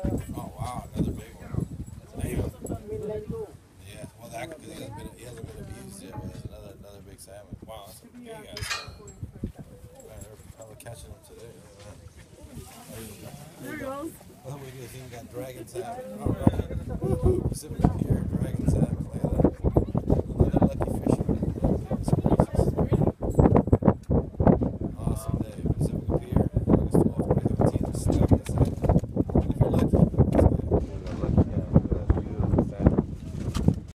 Oh wow, another big one. Damn. Yeah. Well, that because he hasn't been abused yet. But it's another big salmon. Wow, that's a big ass salmon. Man, they're probably catching them today. There you go. There you go. Oh, we just even got dragon salmon. All right. Pacific